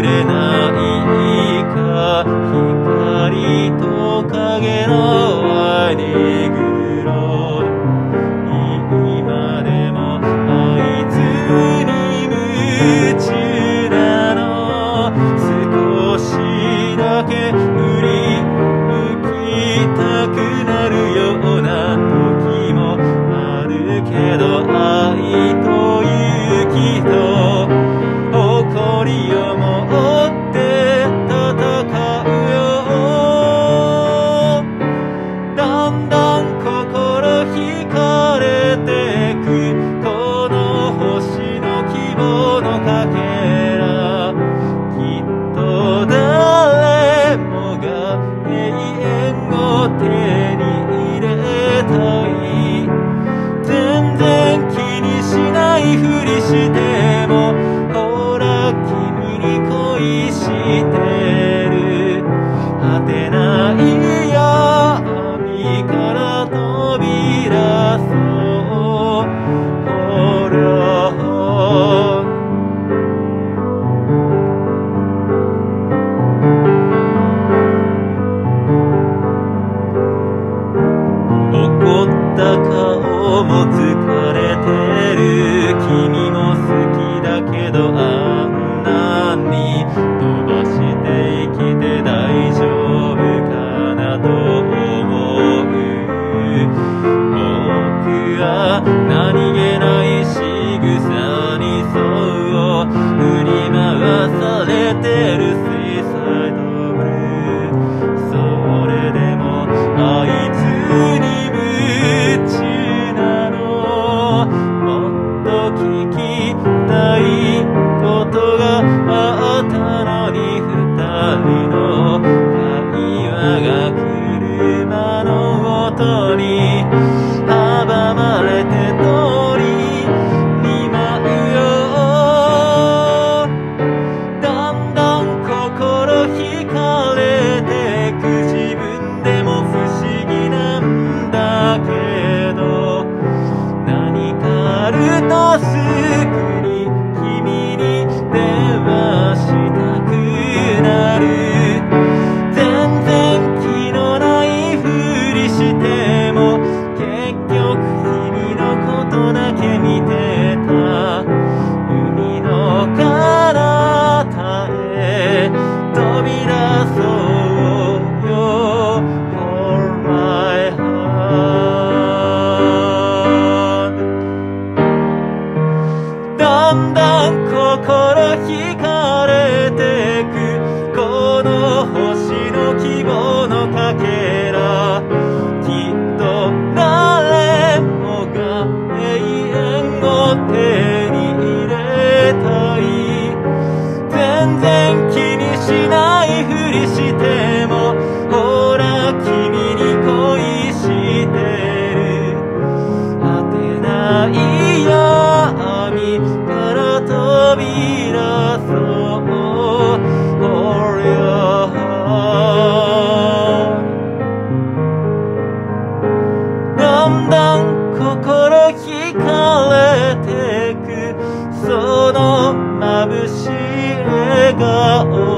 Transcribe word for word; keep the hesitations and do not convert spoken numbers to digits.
れないか光と影の間にぐろ今でもあいつに夢中なの少しだけ振り向きたくなるような時もあるけど愛と勇気と誇りを持って戦うよだんだん心惹かれてくこの星の希望のかけらきっと誰もが永遠を手に入れたい全然気にしないふりしてもほら君に恋してる果てない闇から飛び出そうほら怒った顔も疲れてる君も好きだけどあんなに飛ばして生きて大丈夫かなと思う僕は何気ない仕草に沿う振り回されてる水彩ドブルーそれでもあいつに夢中なのもっと聞きたいことがあったのに二人の会話が車の音に阻まれて通りに舞うよだんだん心惹かれてく自分でも不思議なんだけど何かあるとすぐに君に電話したくなる全然気のないふりしても結局君のことだけ見てた海の彼方へ飛び出そうよ Hold my hand だんだん心惹かれてくこの星の希望のかけらきっと誰もが永遠を手に入れたい全然気にしないふりしてもほら君に恋してる果てない闇から飛び出そうほらだんだん心惹かれてくその眩しい笑顔